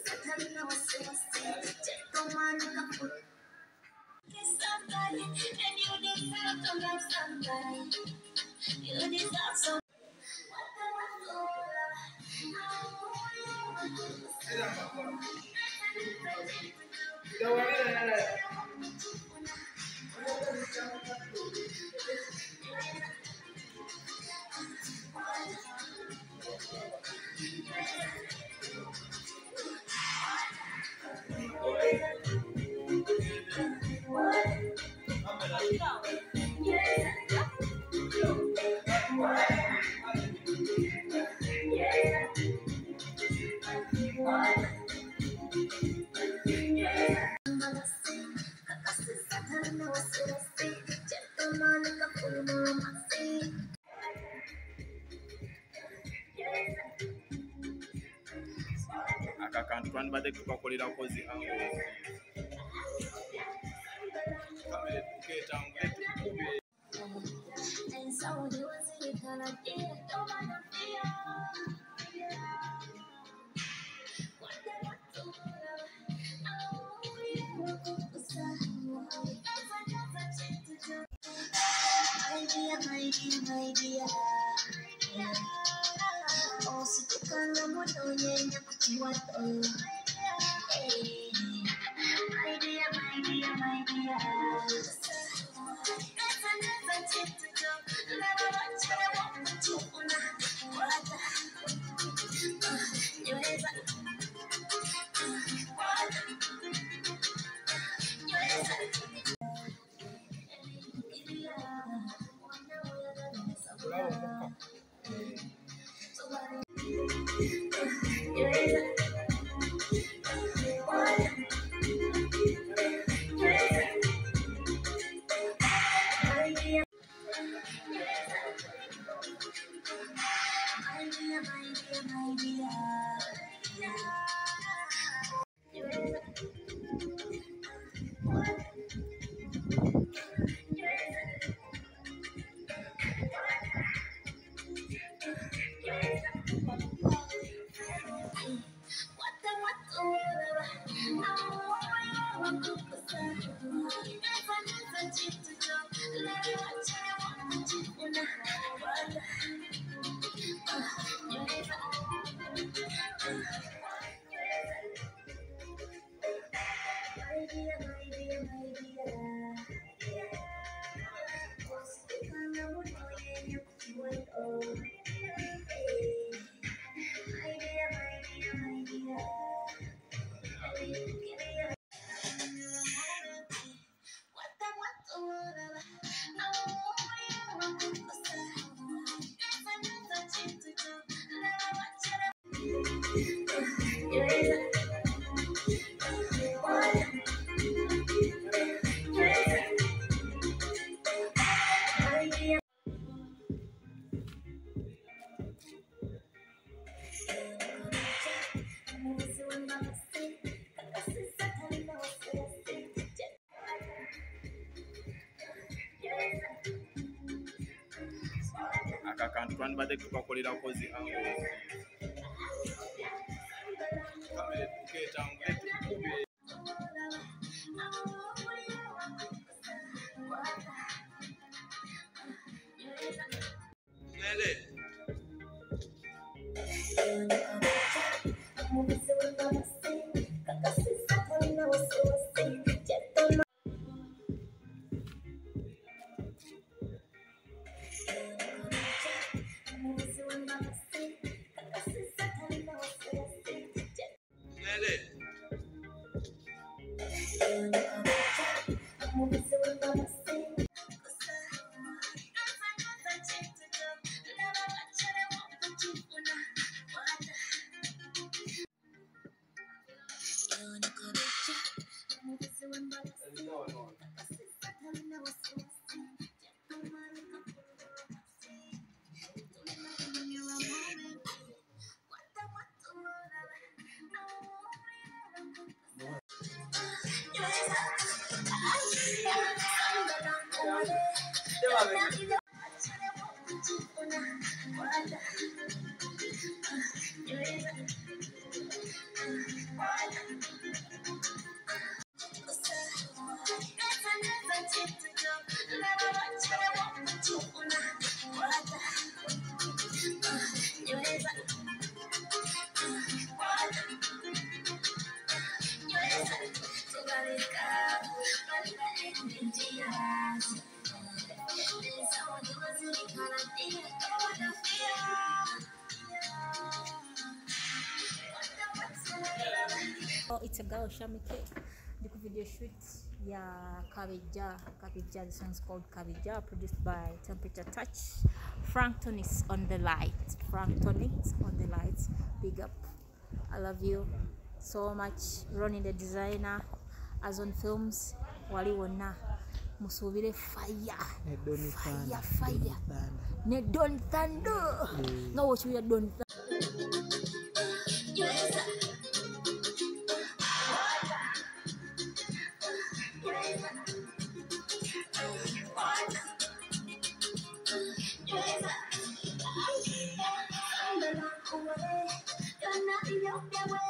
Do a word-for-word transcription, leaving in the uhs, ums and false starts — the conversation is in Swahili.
Akakantu twandibadde tukakolera kozi awo kamere tuketambule tukube akakantu twandibadde tukakolera kozi awo kamere tuketambule tukube Nele girl Shamy K. The video shoot, yeah, KABEJJA. KABEJJA. The song is called KABEJJA, produced by Temperature Touch. FRANKTONIX on the light. FRANKTONIX on the light. Big up. I love you so much. Ronnie the designer, as on films. Wali wonna musubire fire. Fire, fire. Ne Don Thunder. No, what you are Don Thunder. You're not in your